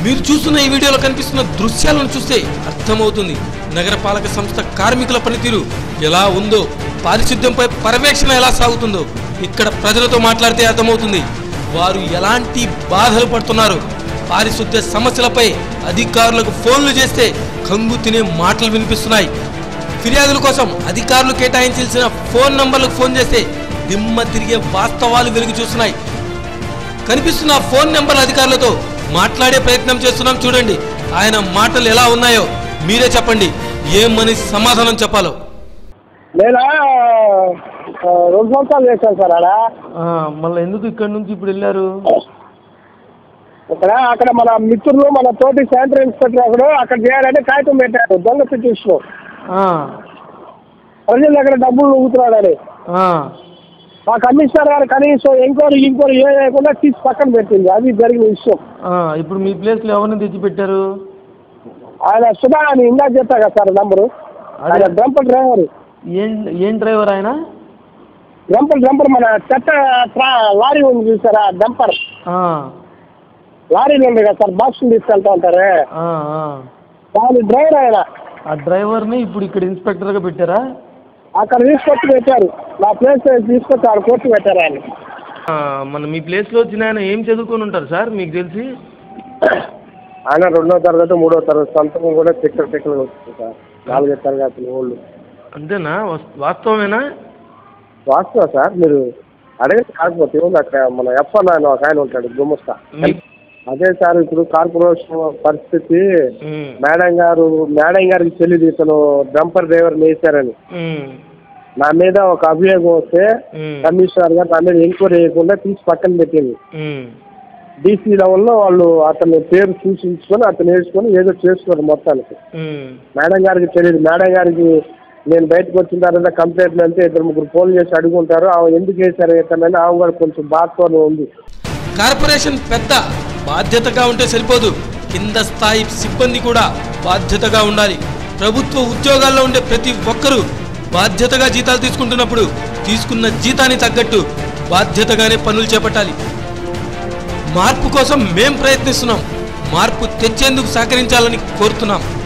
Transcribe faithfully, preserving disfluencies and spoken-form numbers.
మీరు చూస్తున్న ఈ వీడియోలో కనిపిస్తున్న దృశ్యాలను చూస్తే అర్థమవుతుంది నగరపాలక సంస్థ కార్మికుల పనితీరు ఎలా ఉందో, పారిశుద్ధ్యంపై పర్యవేక్షణ ఎలా సాగుతుందో. ఇక్కడ ప్రజలతో మాట్లాడితే అర్థమవుతుంది వారు ఎలాంటి బాధలు పడుతున్నారు. పారిశుద్ధ్య సమస్యలపై అధికారులకు ఫోన్లు చేస్తే కంగు తినే మాటలు వినిపిస్తున్నాయి. ఫిర్యాదుల కోసం అధికారులు కేటాయించాల్సిన ఫోన్ నంబర్లకు ఫోన్ చేస్తే దిమ్మ తిరిగే వాస్తవాలు వెలుగు చూస్తున్నాయి. కనిపిస్తున్న ఫోన్ నెంబర్ అధికారులతో మాట్లాడే ప్రయత్నం చేస్తున్నాం. చూడండి ఆయన మాటలు ఎలా ఉన్నాయో మీరే చెప్పండి, ఏమని సమాధానం చెప్పాలో. నేను రెండు సంవత్సరాలు చేశాను సార్. అలా మళ్ళీ ఎందుకు ఇక్కడ నుంచి ఇప్పుడు వెళ్ళారు? ఇక్కడ అక్కడ మన మిత్రులు మన తోటి శానిటరీ ఇన్స్పెక్టర్ ఒకడు అక్కడ చేయాలంటే కాగితం పెట్టాడు, దొంగ పిటిషన్. ప్రజల దగ్గర డబ్బులు ఊగుతున్నాడని మా కమిషనర్ గారు కనీసం ఎంక్వైరీ ఇంక్వైరీ ఏ లేకుండా తీసి పక్కన పెట్టింది. అది జరిగిన విషయం. ఇప్పుడు మీ ప్లేస్ లో ఎవరిని తెచ్చిపెట్టారు? ఆయన సుధా అని ఇందాక చెప్పా కదా సార్ నంబరు. ఆయన డంపర్ డ్రైవర్. ఏం ఏం డ్రైవర్ ఆయన? డంపర్ డంపర్ మన చెత్త లారీ ఉంది చూసారా, డంపర్ లారీలు ఉంది కదా సార్, బాక్స్ తీసుకెళ్తా ఉంటారు. దాని డ్రైవర్ ఆయన. ఆ డ్రైవర్ని ఇప్పుడు ఇక్కడ ఇన్స్పెక్టర్గా పెట్టారా? అక్కడ తీసుకొచ్చి పెట్టారు, నా ప్లేస్ తీసుకొచ్చి ఆడ కోర్టు పెట్టారు ఆయన. మన మీ ప్లేస్లో వచ్చిన ఆయన ఏం చదువుకొని ఉంటారు సార్ మీకు తెలిసి? ఆయన రెండో తరగతి మూడో తరగతి సంతకం కూడా చెక్కలు చెక్కలు వస్తుంది సార్. నాలుగో తరగతి వాళ్ళు. అంతేనా? వాస్తవమేనా? వాస్తవం సార్. మీరు అడగదు కాకపోతే అక్కడ మన ఎఫ్ ఆయన ఒక ఆయన ఉంటాడు గుమస్తా. అదే సార్ ఇప్పుడు కార్పొరేషన్ పరిస్థితి, మేడం గారు మేడం గారికి తెలియదు ఇతను డంపర్ డ్రైవర్ వేశారని. నా మీద ఒక అభియోగం వస్తే కమిషనర్ గారు నా మీద ఎంక్వైరీ చేయకుండా తీసి పక్కన పెట్టింది. డీసీ లెవెల్లో వాళ్ళు అతని పేరు సూచించుకొని అతను వేసుకొని ఏదో చేసుకున్నారు మొత్తానికి. మేడం గారికి తెలియదు. మేడం గారికి నేను బయటకు వచ్చిన తర్వాత కంప్లైంట్లు అంటే ఇద్దరు ముగ్గురు ఫోన్ చేసి అడుగుంటారు, ఆమె ఎందుకు వేశారు ఇతనని. ఆమె కూడా కొంచెం బాధతోనే ఉంది. కార్పొరేషన్ పెద్ద బాధ్యతగా ఉంటే సరిపోదు, కింద స్థాయి సిబ్బంది కూడా బాధ్యతగా ఉండాలి. ప్రభుత్వ ఉద్యోగాల్లో ఉండే ప్రతి ఒక్కరూ బాధ్యతగా జీతాలు తీసుకుంటున్నప్పుడు తీసుకున్న జీతానికి తగ్గట్టు బాధ్యతగానే పనులు చేపట్టాలి. మార్పు కోసం మేం ప్రయత్నిస్తున్నాం, మార్పు తెచ్చేందుకు సహకరించాలని కోరుతున్నాం.